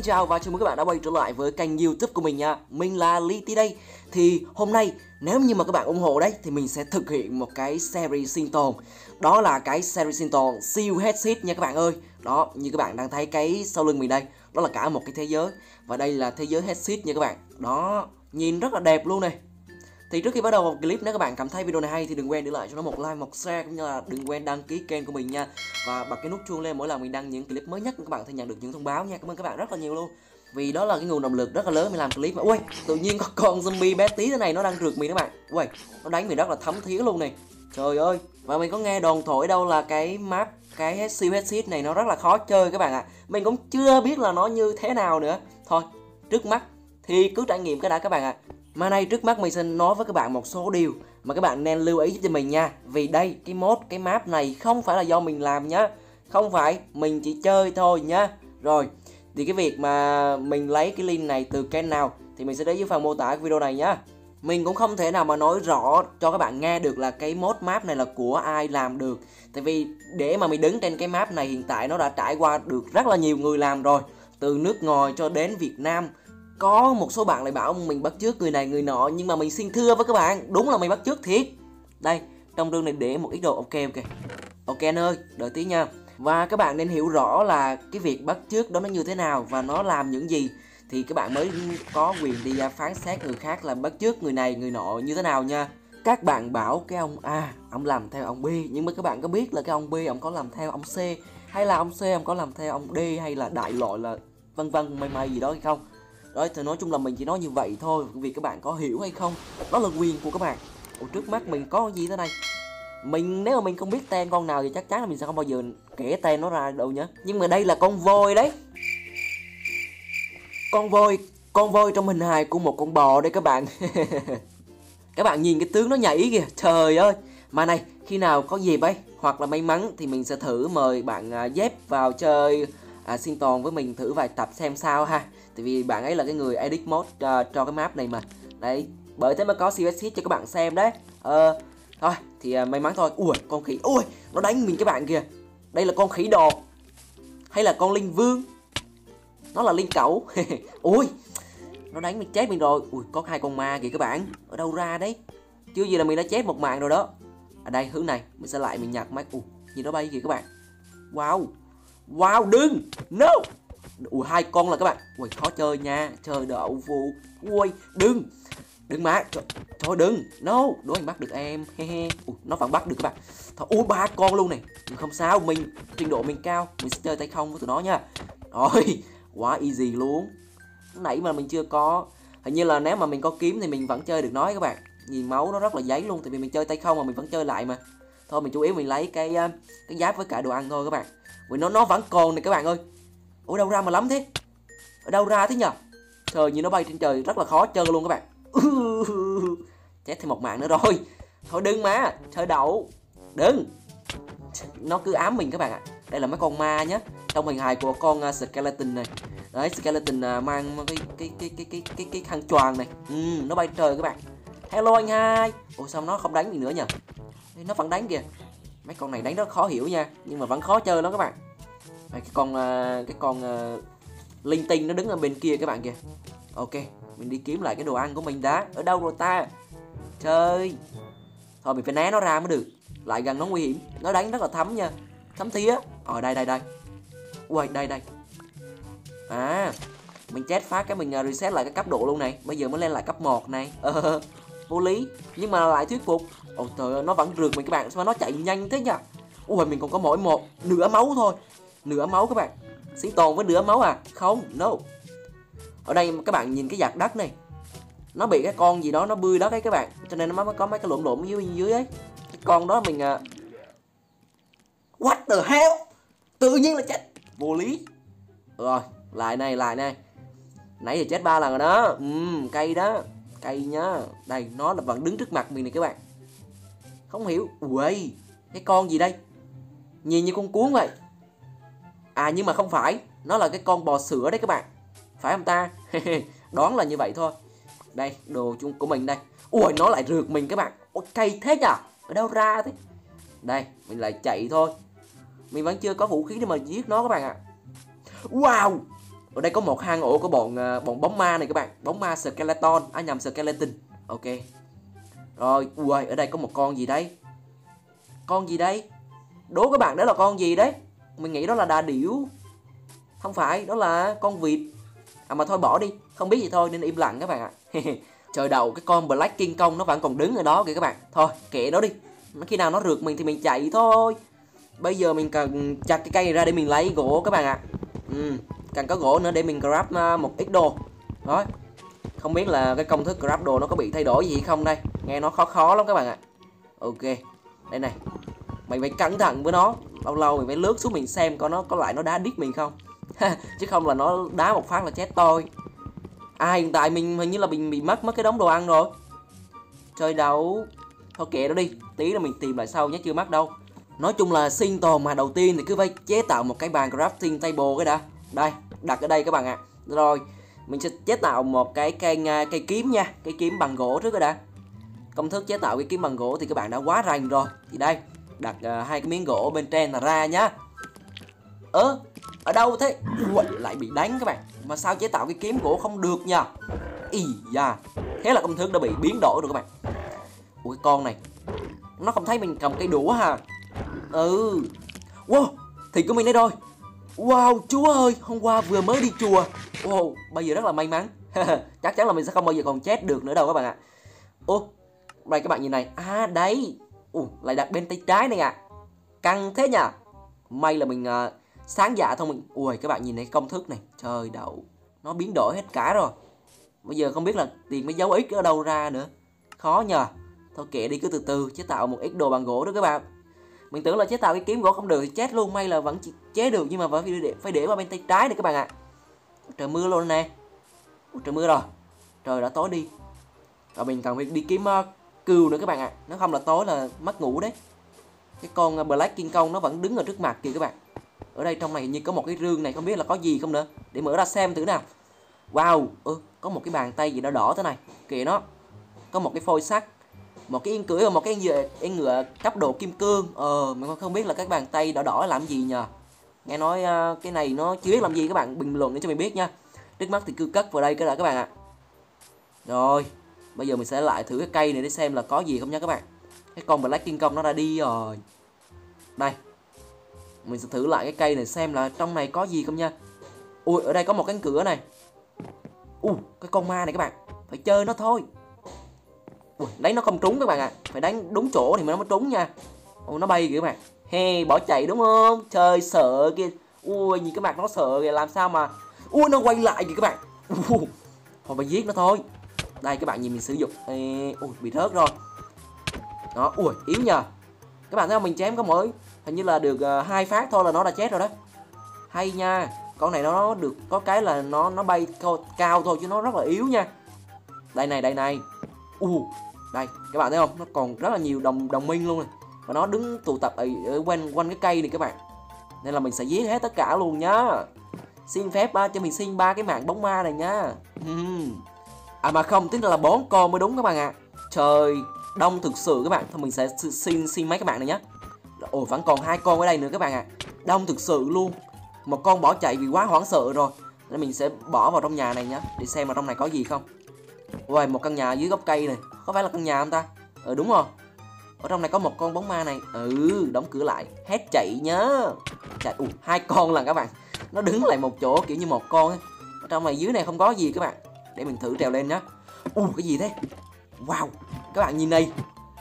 chào và chào mừng các bạn đã quay trở lại với kênh YouTube của mình nha. Mình là Liti đây. Thì hôm nay nếu như mà các bạn ủng hộ đấy thì mình sẽ thực hiện một cái series sinh tồn. Đó là cái series sinh tồn siêu headset nha các bạn ơi. Đó, như các bạn đang thấy cái sau lưng mình đây, đó là cả một cái thế giới. Và đây là thế giới headset nha các bạn. Đó, nhìn rất là đẹp luôn này. Thì trước khi bắt đầu clip, nếu các bạn cảm thấy video này hay thì đừng quên để lại cho nó một like, một share, cũng như là đừng quên đăng ký kênh của mình nha. Và bật cái nút chuông lên mỗi lần mình đăng những clip mới nhất, các bạn sẽ nhận được những thông báo nha. Cảm ơn các bạn rất là nhiều luôn. Vì đó là cái nguồn động lực rất là lớn mình làm clip mà. Ui, tự nhiên có con zombie bé tí thế này nó đang rượt mình các bạn. Ui, nó đánh mình rất là thấm thía luôn này. Trời ơi, và mình có nghe đồn thổi đâu là cái map cái siêu headset này nó rất là khó chơi các bạn ạ. Mình cũng chưa biết là nó như thế nào nữa. Thôi, trước mắt thì cứ trải nghiệm cái đã các bạn ạ. Mà nay trước mắt mình xin nói với các bạn một số điều mà các bạn nên lưu ý giúp cho mình nha. Vì đây, cái map này không phải là do mình làm nhá. Không phải, mình chỉ chơi thôi nhá. Rồi, thì cái việc mà mình lấy cái link này từ kênh nào thì mình sẽ để dưới phần mô tả cái video này nhá. Mình cũng không thể nào mà nói rõ cho các bạn nghe được là cái mod map này là của ai làm được. Tại vì để mà mình đứng trên cái map này hiện tại nó đã trải qua được rất là nhiều người làm rồi. Từ nước ngoài cho đến Việt Nam. Có một số bạn lại bảo mình bắt chước người này người nọ, nhưng mà mình xin thưa với các bạn, đúng là mình bắt chước thiệt. Đây, trong rương này để một ít đồ. Ok anh ơi, đợi tí nha. Và các bạn nên hiểu rõ là cái việc bắt chước đó nó như thế nào và nó làm những gì, thì các bạn mới có quyền đi phán xét người khác là bắt chước người này người nọ như thế nào nha. Các bạn bảo cái ông A, ông làm theo ông B, nhưng mà các bạn có biết là cái ông B ông có làm theo ông C, hay là ông C ông có làm theo ông D, hay là đại loại là vân vân may gì đó hay không. Đấy, thì nói chung là mình chỉ nói như vậy thôi, vì các bạn có hiểu hay không đó là quyền của các bạn. Ủa, trước mắt mình có gì thế này, nếu mà mình không biết tên con nào thì chắc chắn là mình sẽ không bao giờ kể tên nó ra đâu nhá. Nhưng mà đây là con voi đấy, con voi trong hình hài của một con bò đây các bạn. Các bạn nhìn cái tướng nó nhảy kìa, trời ơi. Mà này, khi nào có dịp ấy hoặc là may mắn thì mình sẽ thử mời bạn Dép vào chơi sinh tồn với mình thử vài tập xem sao ha. Tại vì bạn ấy là cái người edit mod cho cái map này mà. Đấy, bởi thế mới có CSS cho các bạn xem đấy. Thôi thì may mắn thôi. Ui, con khỉ, ui, nó đánh mình các bạn kìa. Đây là con khỉ đột hay là con linh vương? Nó là linh cẩu. Ui, nó đánh mình chết mình rồi. Ui, có hai con ma kìa các bạn. Ở đâu ra đấy? Chưa gì là mình đã chết một mạng rồi đó. Ở đây hướng này mình sẽ lại mình nhặt mấy. Ui, gì nó bay kìa các bạn. Wow, đừng. No. Ui, hai con là các bạn. Ui, khó chơi nha. Trời đậu phụ. Ui, đừng mà. Trời đừng. No, đố anh bắt được em. Ui, nó vẫn bắt được các bạn. Thôi, ui, ba con luôn này. Nhưng không sao, trình độ mình cao, mình sẽ chơi tay không với tụi nó nha. Rồi, quá easy luôn. Nãy mà mình chưa có. Hình như là nếu mà mình có kiếm thì mình vẫn chơi được nói các bạn. Nhìn máu nó rất là giấy luôn, tại vì mình chơi tay không mà mình vẫn chơi lại mà. Thôi mình chủ yếu mình lấy cái giáp với cả đồ ăn thôi các bạn. Vì nó vẫn còn này các bạn ơi. Ủa, đâu ra mà lắm thế? Ở đâu ra thế nhờ? Trời, như nó bay trên trời rất là khó chơi luôn các bạn. Chết thêm một mạng nữa rồi. Thôi đừng mà, chơi đậu. Đừng. Nó cứ ám mình các bạn ạ. Đây là mấy con ma nhé. Trong hình hài của con skeleton này. Đấy, skeleton mang cái khăn choàng này. Nó bay trời các bạn. Hello anh hai. Ủa sao nó không đánh gì nữa nhỉ? Nó vẫn đánh kìa. Mấy con này đánh rất khó hiểu nha, nhưng mà vẫn khó chơi lắm các bạn. Cái con linh tinh nó đứng ở bên kia các bạn kìa. Ok, mình đi kiếm lại cái đồ ăn của mình đã. Ở đâu rồi ta? Trời. Thôi mình phải né nó ra mới được. Lại gần nó nguy hiểm. Nó đánh rất là thấm nha. Thấm thía. Đây. Ui, đây. À, mình chết phát cái mình reset lại cái cấp độ luôn này. Bây giờ mới lên lại cấp 1 này. Vô lý, nhưng mà lại thuyết phục. Ôi trời ơi, nó vẫn rượt mình các bạn. Sao mà nó chạy nhanh thế nhỉ? Ui, mình còn có mỗi nửa máu thôi. Nửa máu các bạn. Sinh tồn với nửa máu à? Không, no. Ở đây các bạn nhìn cái giặt đất này. Nó bị cái con gì đó nó bươi đất ấy các bạn. Cho nên nó mới có mấy cái lộn ở dưới ấy. Cái con đó mình What the hell? Tự nhiên là chết. Vô lý. Rồi, lại này. Nãy giờ chết 3 lần rồi đó. Cây đó. Cây nhá. Đây, nó vẫn đứng trước mặt mình này các bạn. Không hiểu. Ui, cái con gì đây? Nhìn như con cuốn vậy. À, nhưng mà không phải. Nó là cái con bò sữa đấy các bạn. Phải không ta? Đoán là như vậy thôi. Đây, đồ chung của mình đây. Ui, nó lại rượt mình các bạn. Ôi, cây thế nhỉ? Ở đâu ra thế? Đây, mình lại chạy thôi. Mình vẫn chưa có vũ khí để mà giết nó các bạn ạ. Wow, Ở đây có một hang ổ của bọn bóng ma này các bạn, bóng ma skeleton, nhầm skeleton. Ok. Rồi, ui, ở đây có một con gì đấy? Con gì đây? Đố các bạn đó là con gì đấy? Mình nghĩ đó là đà điểu. Không phải, đó là con vịt. Mà thôi bỏ đi, không biết gì thôi nên im lặng các bạn ạ. Trời đầu cái con Black King Kong nó vẫn còn đứng ở đó kìa các bạn. Thôi kệ nó đi, khi nào nó rượt mình thì mình chạy thôi. Bây giờ mình cần chặt cái cây này ra để mình lấy gỗ các bạn ạ. Cần có gỗ nữa để mình grab một ít đồ. Đó. Không biết là cái công thức grab đồ nó có bị thay đổi gì không đây. Nghe nó khó lắm các bạn ạ. Ok. Đây này. Mày phải cẩn thận với nó. Lâu lâu mình phải lướt xuống mình xem coi nó có lại nó đá đít mình không. Chứ không là nó đá một phát là chết tôi. Hiện tại mình hình như là mình bị mất cái đống đồ ăn rồi. Trời đâu. Thôi kệ nó đi, tí nữa mình tìm lại sau nhé, chưa mất đâu. Nói chung là sinh tồn mà đầu tiên thì cứ phải chế tạo một cái bàn crafting table cái đã. Đây, đặt ở đây các bạn ạ. Rồi, mình sẽ chế tạo một cái cây kiếm nha, cây kiếm bằng gỗ trước cái đã. Công thức chế tạo cây kiếm bằng gỗ thì các bạn đã quá rành rồi. Thì đây, đặt hai cái miếng gỗ bên trên là ra nhá. Ở đâu thế? Ui, lại bị đánh các bạn. Mà sao chế tạo cái kiếm gỗ không được nha. Ý da. Thế là công thức đã bị biến đổi rồi các bạn. Ui, con này nó không thấy mình cầm cây đũa ha. Wow, thì của mình đây rồi. Wow, Chúa ơi, hôm qua vừa mới đi chùa. Wow, bây giờ rất là may mắn. Chắc chắn là mình sẽ không bao giờ còn chết được nữa đâu các bạn ạ. Đây các bạn nhìn này. Đấy. Lại đặt bên tay trái này ạ. Căng thế nhỉ. May là mình sáng dạ thôi mình. Ui, các bạn nhìn này công thức này. Trời đậu. Nó biến đổi hết cả rồi. Bây giờ không biết là tiền mấy dấu x ở đâu ra nữa. Khó nhờ. Thôi kệ đi, cứ từ từ chế tạo một ít đồ bằng gỗ đó các bạn. Mình tưởng là chế tạo cái kiếm gỗ không được thì chết luôn. May là vẫn chế được nhưng mà phải để vào bên tay trái này các bạn ạ. Trời mưa luôn nè. Trời mưa rồi. Trời đã tối đi. Rồi mình cần phải đi kiếm cừu nữa các bạn ạ. Nếu không là tối là mất ngủ đấy. Cái con Black King Kong nó vẫn đứng ở trước mặt kìa các bạn. Ở đây trong này như có một cái rương này, không biết là có gì không nữa. Để mở ra xem thử nào. Wow, có một cái bàn tay gì đó đỏ thế này. Kìa nó. Có một cái phôi sắt, một cái yên cưỡi và một cái yên ngựa cấp độ kim cương. Mình không biết là cái bàn tay đỏ đỏ làm gì nhờ. Nghe nói cái này nó chưa biết làm gì, các bạn bình luận để cho mình biết nha. Trước mắt thì cứ cất vào đây cái đã các bạn ạ. Rồi, bây giờ mình sẽ lại thử cái cây này để xem là có gì không nha các bạn. Cái con Black King Kong nó ra đi rồi. Đây, mình sẽ thử lại cái cây này xem là trong này có gì không nha. Ui, ở đây có một cánh cửa này. Cái con ma này các bạn, phải chơi nó thôi. Đánh nó không trúng các bạn ạ. Phải đánh đúng chỗ thì nó mới trúng nha. Nó bay kìa các bạn. Bỏ chạy đúng không? Trời sợ kìa. Nhìn cái mặt nó sợ kìa, làm sao mà. Nó quay lại kìa các bạn. Thôi phải giết nó thôi. Đây các bạn nhìn mình sử dụng. Bị rớt rồi. Đó, yếu nhờ. Các bạn thấy không, mình chém có mỗi hình như là được 2 phát thôi là nó đã chết rồi đó. Hay nha. Con này nó được có cái là nó bay cao thôi chứ nó rất là yếu nha. Đây này. Đây, các bạn thấy không? Nó còn rất là nhiều đồng minh luôn này. Và nó đứng tụ tập ở quanh cái cây này các bạn. Nên là mình sẽ giết hết tất cả luôn nhá. Xin phép cho mình xin 3 cái mạng bóng ma này nhá. Mà không, tính là 4 con mới đúng các bạn ạ. Trời, đông thực sự các bạn. Thôi mình sẽ xin mấy các bạn này nhá. Vẫn còn 2 con ở đây nữa các bạn ạ. Đông thực sự luôn. Một con bỏ chạy vì quá hoảng sợ rồi. Nên mình sẽ bỏ vào trong nhà này nhá. Để xem vào trong này có gì không. Một căn nhà dưới gốc cây này. Có phải là căn nhà không ta? Đúng rồi. Ở trong này có một con bóng ma này. Đóng cửa lại. Hết chạy nhá. Chạy. 2 con lần các bạn. Nó đứng lại một chỗ kiểu như một con ấy. Ở trong này dưới này không có gì các bạn. Để mình thử trèo lên nhá. Cái gì thế? Wow, các bạn nhìn này.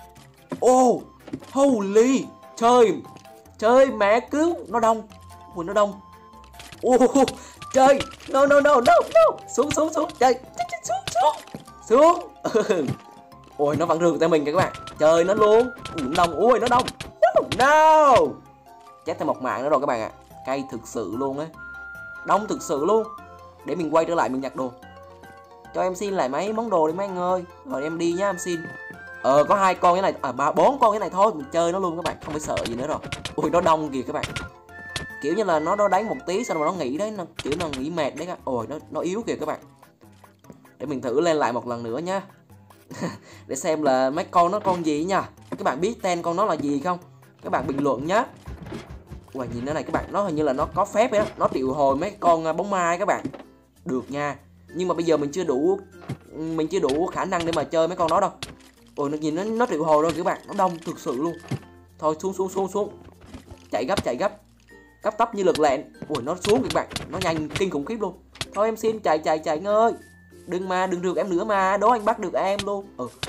Holy. Trời mẹ cứu. Nó đông. Nó đông. Trời. No. Xuống. Trời. Xuống. Nó vẫn rượt tới mình kìa các bạn. Trời nó luôn. Nó đông. Nó đông. No. Chết thêm một mạng nữa rồi các bạn ạ. Cây thực sự luôn á. Đông thực sự luôn. Để mình quay trở lại mình nhặt đồ. Cho em xin lại mấy món đồ đi mấy anh ơi. Rồi em đi nhá, em xin. Có 2 con cái này, 4 con cái này thôi. Mình chơi nó luôn các bạn, không phải sợ gì nữa rồi. Nó đông kìa các bạn. Kiểu như là nó đánh một tí xong rồi nó nghỉ đấy, nó kiểu nó nghỉ mệt đấy các. Nó yếu kìa các bạn. Để mình thử lên lại một lần nữa nhá. Để xem là mấy con nó con gì nha. Các bạn biết tên con nó là gì không? Các bạn bình luận nhá. Nhìn nó này các bạn, nó hình như là nó có phép ấy đó. Nó triệu hồi mấy con bóng ma ấy các bạn. Được nha. Nhưng mà bây giờ mình chưa đủ khả năng để mà chơi mấy con đó đâu. Ôi nó nhìn nó triệu hồi rồi các bạn, nó đông thực sự luôn. Thôi xuống. Chạy gấp. Cấp tốc như lượt lẹn. Ui nó xuống các bạn, nó nhanh kinh khủng khiếp luôn. Thôi em xin chạy anh ơi. Đừng rượt em nữa mà, đố anh bắt được em luôn.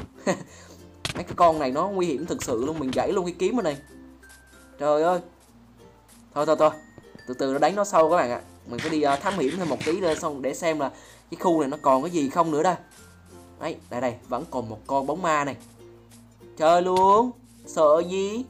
Mấy cái con này nó nguy hiểm thực sự luôn, mình gãy luôn cái kiếm rồi này. Trời ơi. Thôi từ từ nó đánh nó sâu các bạn ạ. Mình phải đi thám hiểm thêm một tí nữa xong để xem là cái khu này nó còn cái gì không nữa đây. Đấy, đây vẫn còn một con bóng ma này. Chơi luôn, sợ gì.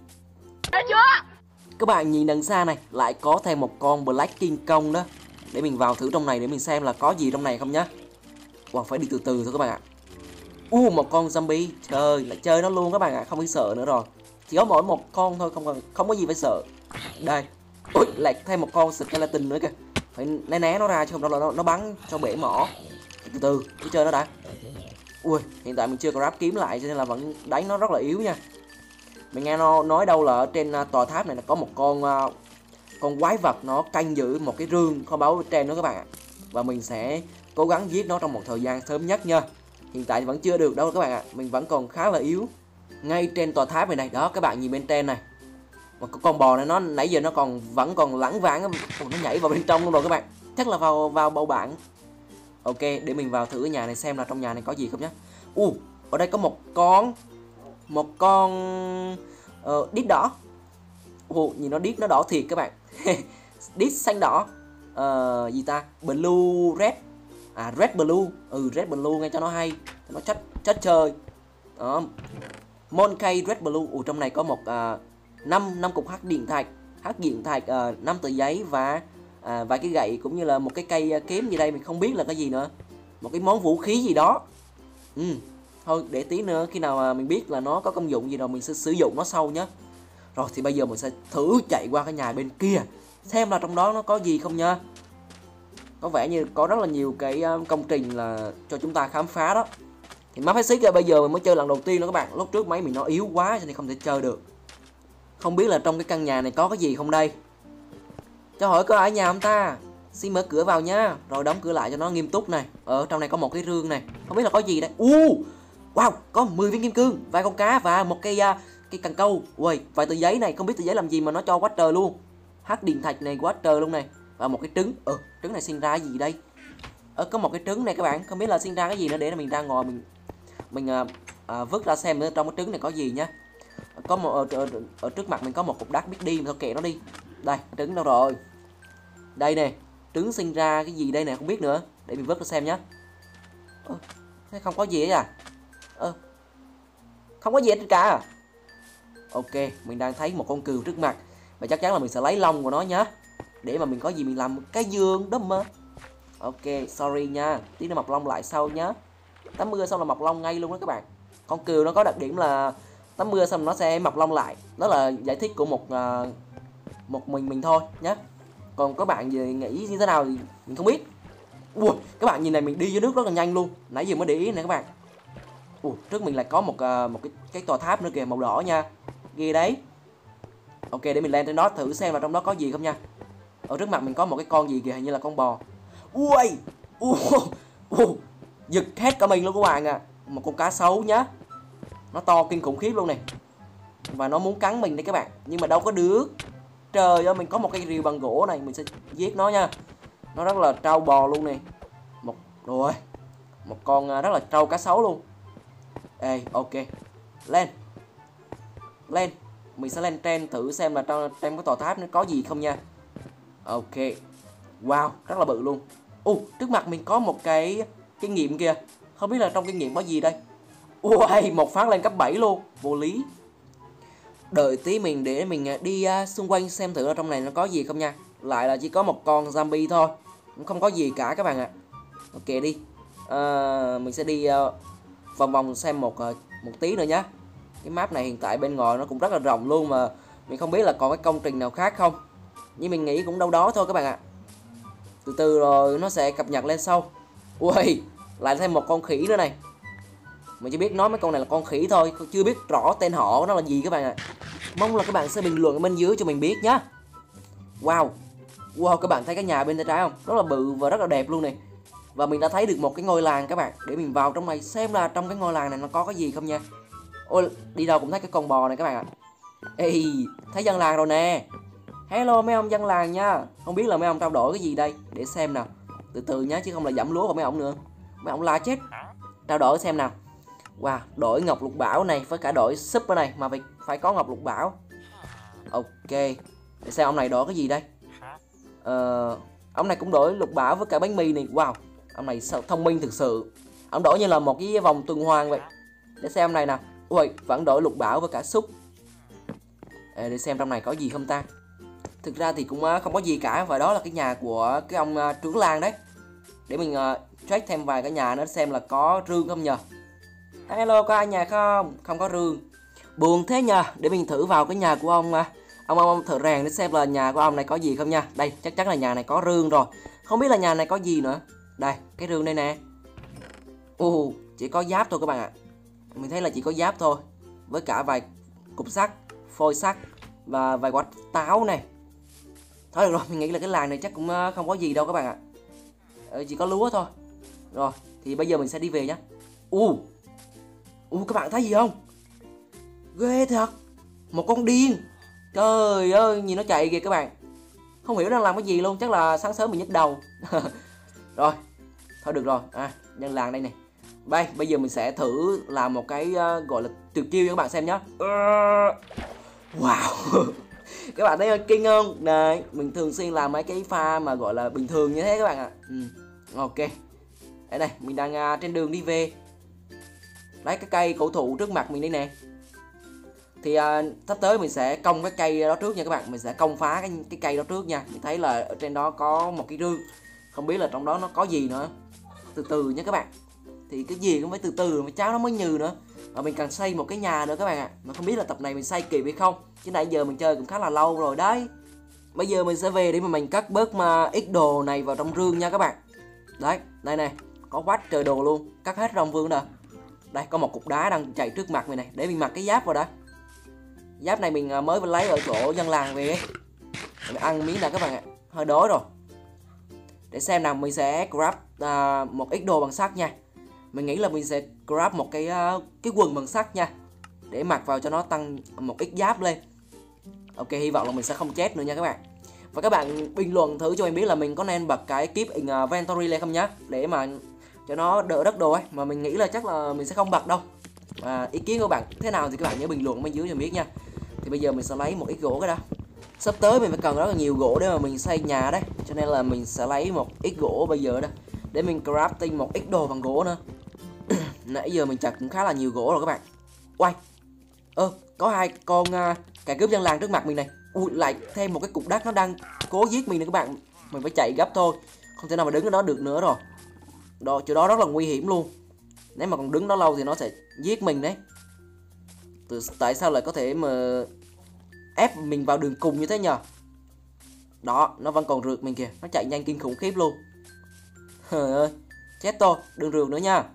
Các bạn nhìn đằng xa này, lại có thêm một con Black King Kong đó. Để mình vào thử trong này để mình xem là có gì trong này không nhá. Wow, phải đi từ từ thôi các bạn ạ. Một con zombie, trời, lại chơi nó luôn các bạn ạ, không phải sợ nữa rồi. Chỉ có mỗi một con thôi, không có gì phải sợ. Đây. Ui, lại thêm một con skeleton nữa kìa. Phải né nó ra chứ không đó là nó bắn cho bể mỏ. Từ từ, cứ chơi nó đã. Ui, hiện tại mình chưa có grab kiếm lại cho nên là vẫn đánh nó rất là yếu nha. Mình nghe nó nói đâu là ở trên tòa tháp này là có một con quái vật nó canh giữ một cái rương kho báu ở trên đó các bạn ạ. Và mình sẽ cố gắng giết nó trong một thời gian sớm nhất nha. Hiện tại thì vẫn chưa được đâu các bạn ạ, mình vẫn còn khá là yếu. Ngay trên tòa tháp này đó các bạn nhìn bên trên này. Một con bò này nó nãy giờ nó vẫn còn lẳng vảng, nó nhảy vào bên trong luôn rồi các bạn. Chắc là vào bầu bạn. Ok, để mình vào thử cái nhà này xem là trong nhà này có gì không nhé. Ở đây có một con đít đỏ. Nhìn nó đít nó đỏ thiệt các bạn. Đít xanh đỏ. Gì ta? Blue red. Red blue. Red blue nghe cho nó hay. Nó chất chơi. Đó. Monkey red blue. Trong này có một 5 cục hắc điện thạch, 5 tờ giấy và vài cái gậy cũng như là một cái cây kiếm gì đây mình không biết là cái gì nữa. Một cái món vũ khí gì đó. Thôi để tí nữa khi nào mà mình biết là nó có công dụng gì rồi mình sẽ sử dụng nó sau nhé. Rồi thì bây giờ mình sẽ thử chạy qua cái nhà bên kia xem là trong đó nó có gì không nha. Có vẻ như có rất là nhiều cái công trình là cho chúng ta khám phá đó. Thì Map Physics bây giờ mình mới chơi lần đầu tiên đó các bạn. Lúc trước máy mình nó yếu quá cho nên không thể chơi được. Không biết là trong cái căn nhà này có cái gì không đây. Cho hỏi có ai ở nhà không ta? Xin mở cửa vào nha. Rồi đóng cửa lại cho nó nghiêm túc này. Ở trong này có một cái rương này. Không biết là có gì đây. Wow, có 10 viên kim cương, vài con cá và một cây cần câu. Ui, vài tờ giấy này, không biết tờ giấy làm gì mà nó cho quá trời luôn. Hắc điện thạch này quá trời luôn này. Và một cái trứng. Trứng này sinh ra cái gì đây? Có một cái trứng này các bạn, không biết là sinh ra cái gì nữa, để mình ra ngoài mình vứt ra xem nữa trong cái trứng này có gì nhá. Có một ở trước mặt mình có một cục đá biết đi mà thôi kệ nó đi. Đây, trứng đâu rồi? Đây nè, trứng sinh ra cái gì đây nè, không biết nữa. Để mình vứt ra xem nhá. Không có gì à? Không có gì hết cả. Ok, mình đang thấy một con cừu trước mặt và chắc chắn là mình sẽ lấy lông của nó nhá. Để mà mình có gì mình làm cái giường đó mà. Ok, sorry nha, tí nữa mọc lông lại sau nhá. Tắm mưa xong là mọc lông ngay luôn đó các bạn. Con cừu nó có đặc điểm là tắm mưa xong nó sẽ mọc lông lại. Đó là giải thích của một mình thôi nhé. Còn các bạn gì nghĩ như thế nào thì mình không biết. Các bạn nhìn này, mình đi dưới nước rất là nhanh luôn. Nãy giờ mới để ý nè các bạn. Trước mình lại có một cái tòa tháp nữa kìa, màu đỏ nha. Ghê đấy. Ok, để mình lên trên đó thử xem là trong đó có gì không nha. Ở trước mặt mình có một cái con gì kìa, hình như là con bò. Giật hết cả mình luôn các bạn à. Một con cá sấu nhá. Nó to kinh khủng khiếp luôn này. Và nó muốn cắn mình đấy các bạn, nhưng mà đâu có được. Trời ơi, mình có một cái rìu bằng gỗ này, mình sẽ giết nó nha. Nó rất là trâu bò luôn này. Một con rất là trâu cá sấu luôn. Ok. Lên. Mình sẽ lên trên thử xem là trong cái tòa tháp nó có gì không nha. Ok. Wow, rất là bự luôn. Trước mặt mình có một cái kinh nghiệm kìa. Không biết là trong kinh nghiệm có gì đây. Một phát lên cấp 7 luôn. Vô lý. Đợi tí mình để mình đi xung quanh xem thử ở trong này nó có gì không nha. Lại là chỉ có một con zombie thôi, không có gì cả các bạn ạ. Ok đi. Mình sẽ đi vòng vòng xem một tí nữa nhé. Cái map này hiện tại bên ngoài nó cũng rất là rộng luôn, mà mình không biết là còn cái công trình nào khác không. Nhưng mình nghĩ cũng đâu đó thôi các bạn ạ. Từ từ rồi nó sẽ cập nhật lên sau. Lại thêm một con khỉ nữa này. Mình chỉ biết nói mấy con này là con khỉ thôi, chưa biết rõ tên họ của nó là gì các bạn ạ. Mong là các bạn sẽ bình luận ở bên dưới cho mình biết nhé. Wow, các bạn thấy cái nhà bên tay trái không? Rất là bự và rất là đẹp luôn này. Và mình đã thấy được một cái ngôi làng các bạn. Để mình vào trong này xem là trong cái ngôi làng này nó có cái gì không nha. Ôi, đi đâu cũng thấy cái con bò này các bạn ạ. Ê, thấy dân làng rồi nè. Hello mấy ông dân làng nha. Không biết là mấy ông trao đổi cái gì đây. Để xem nào. Từ từ nhá, chứ không là giảm lúa của mấy ông nữa. Mấy ông la chết. Trao đổi xem nào. Wow, đổi ngọc lục bảo này với cả đổi súp ở này. Mà phải có ngọc lục bảo. Ok. Để xem ông này đổi cái gì đây. Ông này cũng đổi lục bảo với cả bánh mì này. Wow, ông này sao thông minh thực sự. Ông đổi như là một cái vòng tuần hoàn vậy. Để xem ông này nào. Ui, vẫn đổi lục bảo với cả súp. Để xem trong này có gì không ta. Thực ra thì cũng không có gì cả. Và đó là cái nhà của cái ông trưởng làng đấy. Để mình check thêm vài cái nhà nữa xem là có rương không nhờ. Hello, có ai nhà không? Không có rương. Buồn thế nhờ. Để mình thử vào cái nhà của ông thợ rèn để xem là nhà của ông này có gì không nha. Đây, chắc chắn là nhà này có rương rồi. Không biết là nhà này có gì nữa. Đây, cái rương đây nè. Chỉ có giáp thôi các bạn ạ. Mình thấy là chỉ có giáp thôi. Với cả vài cục sắt, phôi sắt và vài quả táo này. Thôi được rồi, mình nghĩ là cái làng này chắc cũng không có gì đâu các bạn ạ. Chỉ có lúa thôi. Rồi, thì bây giờ mình sẽ đi về nhé. Các bạn thấy gì không? Ghê thật. Một con điên. Trời ơi, nhìn nó chạy kìa các bạn. Không hiểu đang làm cái gì luôn, chắc là sáng sớm mình nhức đầu. Rồi, thôi được rồi. Dân làng đây này. Bây giờ mình sẽ thử làm một cái gọi là tuyệt chiêu cho các bạn xem nhé. Wow. Các bạn thấy kinh không? Đấy, mình thường xuyên làm mấy cái pha mà gọi là bình thường như thế các bạn ạ. Ok. Đây này, mình đang trên đường đi về. Đấy, cái cây cổ thụ trước mặt mình đây nè. Thì sắp tới mình sẽ cong cái cây đó trước nha các bạn. Mình sẽ cong phá cái cây đó trước nha. Mình thấy là ở trên đó có một cái rương. Không biết là trong đó nó có gì nữa. Từ từ nha các bạn. Thì cái gì cũng phải từ từ rồi cháu nó mới nhừ nữa. Và mình cần xây một cái nhà nữa các bạn ạ. Mà không biết là tập này mình xây kịp hay không. Chứ nãy giờ mình chơi cũng khá là lâu rồi đấy. Bây giờ mình sẽ về để mà mình cắt bớt mà ít đồ này vào trong rương nha các bạn. Đấy, đây nè. Có quá trời đồ luôn. Cắt hết trong rương nè. Đây, có một cục đá đang chạy trước mặt mình này. Để mình mặc cái giáp vào đã. Giáp này mình mới lấy ở chỗ dân làng về. Mình ăn miếng đã các bạn ạ. Hơi đói rồi. Để xem nào, mình sẽ grab một ít đồ bằng sắt nha. Mình nghĩ là mình sẽ grab một cái quần bằng sắt nha. Để mặc vào cho nó tăng một ít giáp lên. Ok, hy vọng là mình sẽ không chết nữa nha các bạn. Và các bạn bình luận thử cho mình biết là mình có nên bật cái keep inventory lên không nhá. Để mà cho nó đỡ đất đồ ấy. Mà mình nghĩ là chắc là mình sẽ không bật đâu. Ý kiến của bạn thế nào thì các bạn nhớ bình luận bên dưới cho mình biết nha. Thì bây giờ mình sẽ lấy một ít gỗ cái đó. Sắp tới mình phải cần rất là nhiều gỗ để mà mình xây nhà đấy. Cho nên là mình sẽ lấy một ít gỗ bây giờ đó. Để mình crafting một ít đồ bằng gỗ nữa. Nãy giờ mình chặt cũng khá là nhiều gỗ rồi các bạn. Uầy, có hai con cà cướp dân làng trước mặt mình này. Lại thêm một cái cục đất nó đang cố giết mình nữa các bạn. Mình phải chạy gấp thôi. Không thể nào mà đứng ở đó được nữa rồi. Chỗ đó rất là nguy hiểm luôn. Nếu mà còn đứng đó lâu thì nó sẽ giết mình đấy. Tại sao lại có thể mà ép mình vào đường cùng như thế nhờ? Đó, nó vẫn còn rượt mình kìa. Nó chạy nhanh kinh khủng khiếp luôn. Trời ơi, chết tôi, đừng rượt nữa nha.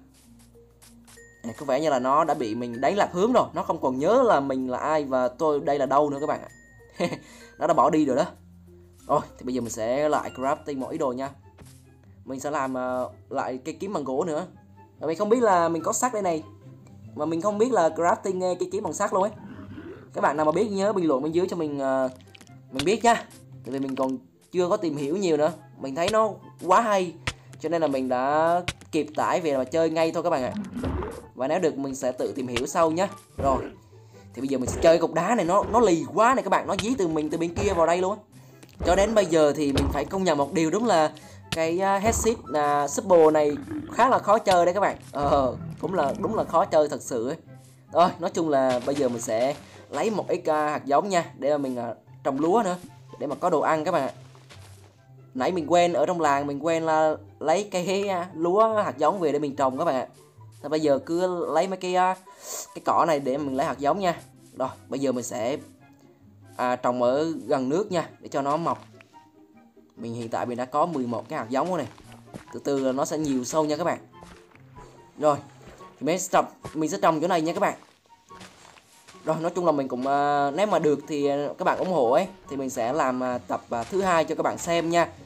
Có vẻ như là nó đã bị mình đánh lạc hướng rồi. Nó không còn nhớ là mình là ai và tôi đây là đâu nữa các bạn ạ. Nó đã bỏ đi rồi đó. Rồi, thì bây giờ mình sẽ lại crafting một ý đồ nha. Mình sẽ làm lại cây kiếm bằng gỗ nữa. Và mình không biết là mình có sắt đây này. Mà mình không biết là crafting cây kiếm bằng sắt luôn ấy. Các bạn nào mà biết nhớ bình luận bên dưới cho mình biết nha. Tại vì mình còn chưa có tìm hiểu nhiều nữa. Mình thấy nó quá hay. Cho nên là mình đã kịp tải về mà chơi ngay thôi các bạn ạ. Và nếu được mình sẽ tự tìm hiểu sau nhé. Rồi, thì bây giờ mình sẽ chơi cục đá này. Nó lì quá này các bạn. Nó dí từ mình từ bên kia vào đây luôn á. Cho đến bây giờ thì mình phải công nhận một điều, đúng là cái headset Super này khá là khó chơi đấy các bạn. Đúng là khó chơi thật sự ấy. Rồi, nói chung là bây giờ mình sẽ lấy một ít hạt giống nha. Để mà mình trồng lúa nữa. Để mà có đồ ăn các bạn ạ. Nãy mình quên ở trong làng, mình quên là lấy cái lúa hạt giống về để mình trồng các bạn ạ. Thì bây giờ cứ lấy mấy cái cỏ này để mình lấy hạt giống nha. Rồi, bây giờ mình sẽ trồng ở gần nước nha. Để cho nó mọc. Mình hiện tại mình đã có 11 cái hạt giống này. Từ từ là nó sẽ nhiều sâu nha các bạn. Rồi, thì mình sẽ trồng chỗ này nha các bạn. Rồi, nói chung là mình cũng nếu mà được thì các bạn ủng hộ ấy thì mình sẽ làm tập thứ hai cho các bạn xem nha.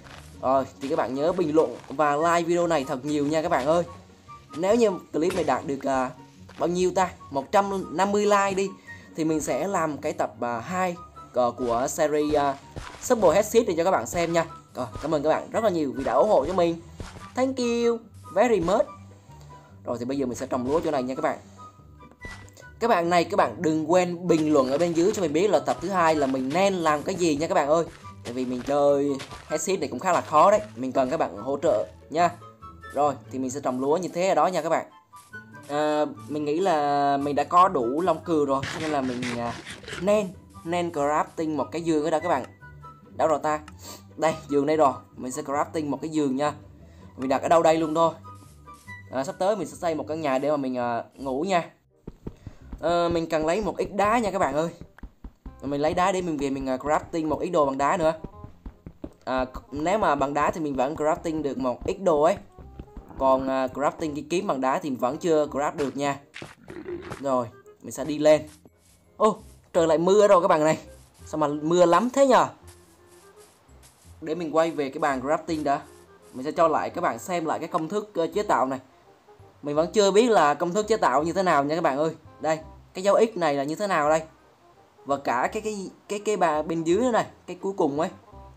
Rồi thì các bạn nhớ bình luận và like video này thật nhiều nha các bạn ơi. Nếu như clip này đạt được bao nhiêu ta, 150 like đi, thì mình sẽ làm cái tập 2 của series Super Headset để cho các bạn xem nha. Rồi, cảm ơn các bạn rất là nhiều vì đã ủng hộ cho mình. Thank you very much. Rồi thì bây giờ mình sẽ trồng lúa chỗ này nha các bạn. Các bạn đừng quên bình luận ở bên dưới cho mình biết là tập thứ 2 là mình nên làm cái gì nha các bạn ơi. Tại vì mình chơi headset này cũng khá là khó đấy, mình cần các bạn hỗ trợ nha. Rồi thì mình sẽ trồng lúa như thế ở đó nha các bạn. Mình nghĩ là mình đã có đủ lông cừu rồi, cho nên là mình nên crafting một cái giường ở đây các bạn. Đâu rồi ta? Đây, giường đây rồi. Mình sẽ crafting một cái giường nha. Mình đặt ở đâu đây luôn thôi. Sắp tới mình sẽ xây một căn nhà để mà mình ngủ nha. Mình cần lấy một ít đá nha các bạn ơi. Mình lấy đá để mình về mình crafting một ít đồ bằng đá nữa. Nếu mà bằng đá thì mình vẫn crafting được một ít đồ ấy. Còn crafting cái kiếm bằng đá thì vẫn chưa craft được nha. Rồi mình sẽ đi lên. Ô, trời lại mưa rồi các bạn này. Sao mà mưa lắm thế nhờ. Để mình quay về cái bàn crafting đã. Mình sẽ cho lại các bạn xem lại cái công thức chế tạo này. Mình vẫn chưa biết là công thức chế tạo như thế nào nha các bạn ơi. Đây, cái dấu X này là như thế nào đây. Và cả cái bà bên dưới nữa này, cái cuối cùng ấy.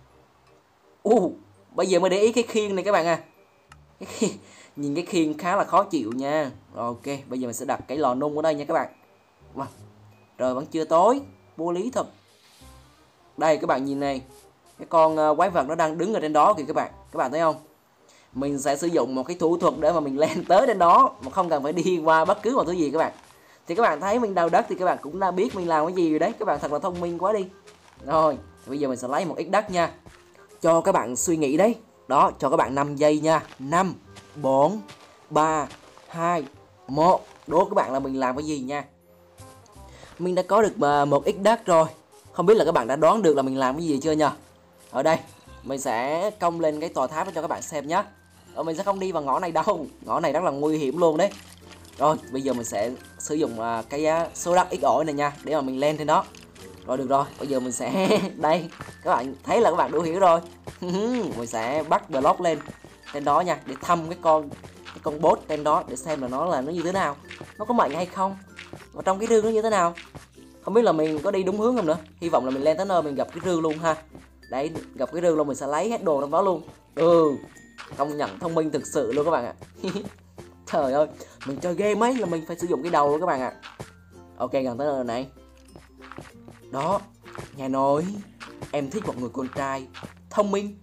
Bây giờ mới để ý cái khiên này các bạn à. Nhìn cái khiên khá là khó chịu nha. Rồi ok, bây giờ mình sẽ đặt cái lò nung ở đây nha các bạn. Wow. Trời vẫn chưa tối, vô lý thật. Đây các bạn nhìn này, cái con quái vật nó đang đứng ở trên đó kìa các bạn thấy không? Mình sẽ sử dụng một cái thủ thuật để mà mình lên tới trên đó mà không cần phải đi qua bất cứ một thứ gì các bạn. Thì các bạn thấy mình đào đất thì các bạn cũng đã biết mình làm cái gì rồi đấy. Các bạn thật là thông minh quá đi. Rồi bây giờ mình sẽ lấy một ít đất nha. Cho các bạn suy nghĩ đấy. Đó, cho các bạn 5 giây nha. 5, 4, 3, 2, 1. Đố các bạn là mình làm cái gì nha. Mình đã có được một ít đất rồi. Không biết là các bạn đã đoán được là mình làm cái gì chưa nhờ. Ở đây mình sẽ cong lên cái tòa tháp cho các bạn xem nhé. Mình sẽ không đi vào ngõ này đâu. Ngõ này rất là nguy hiểm luôn đấy. Rồi bây giờ mình sẽ sử dụng cái số đất ít ỏi này nha, để mà mình lên trên đó. Rồi được rồi, bây giờ mình sẽ đây, các bạn thấy là các bạn đủ hiểu rồi. Mình sẽ bắt block lên trên đó nha, để thăm cái con boss trên đó, để xem là nó như thế nào, nó có mạnh hay không, và trong cái rương nó như thế nào. Không biết là mình có đi đúng hướng không nữa. Hy vọng là mình lên tới nơi mình gặp cái rương luôn ha. Đấy, gặp cái rương luôn mình sẽ lấy hết đồ trong đó luôn. Công nhận thông minh thực sự luôn các bạn ạ. Trời ơi, mình chơi game ấy là mình phải sử dụng cái đầu luôn các bạn ạ. Ok, gần tới nơi này. Đó, nhà nội, em thích một người con trai thông minh.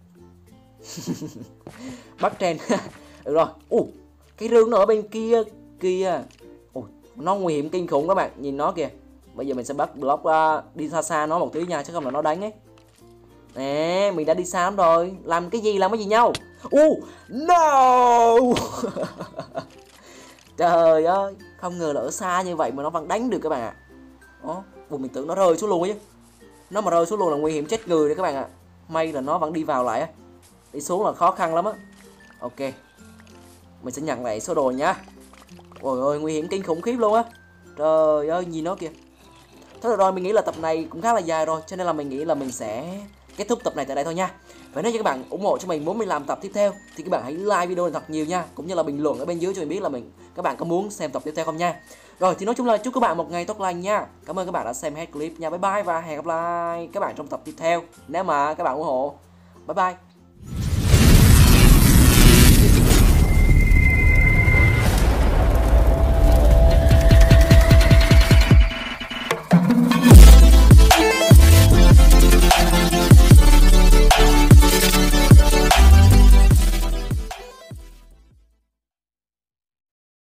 Bắt trend. Được rồi. Cái rương nó ở bên kia kìa. Nó nguy hiểm kinh khủng các bạn, nhìn nó kìa. Bây giờ mình sẽ bắt block đi xa xa nó một tí nha, chứ không là nó đánh ấy. Nè, mình đã đi xa lắm rồi. Làm cái gì nhau. No. Trời ơi, không ngờ là ở xa như vậy mà nó vẫn đánh được các bạn ạ. Mình tưởng nó rơi xuống luôn ấy chứ. Nó mà rơi xuống luôn là nguy hiểm chết người đấy các bạn ạ. May là nó vẫn đi vào lại á. Đi xuống là khó khăn lắm á. Ok, mình sẽ nhận lại số đồ nhá. Ôi ơi, nguy hiểm kinh khủng khiếp luôn á. Trời ơi, nhìn nó kìa. Thôi rồi, mình nghĩ là tập này cũng khá là dài rồi, cho nên là mình nghĩ là mình sẽ kết thúc tập này tại đây thôi nha. Và nếu như các bạn ủng hộ cho mình muốn mình làm tập tiếp theo thì các bạn hãy like video này thật nhiều nha, cũng như là bình luận ở bên dưới cho mình biết là các bạn có muốn xem tập tiếp theo không nha. Rồi thì nói chung là chúc các bạn một ngày tốt lành nha. Cảm ơn các bạn đã xem hết clip nha. Bye bye và hẹn gặp lại các bạn trong tập tiếp theo nếu mà các bạn ủng hộ. Bye bye.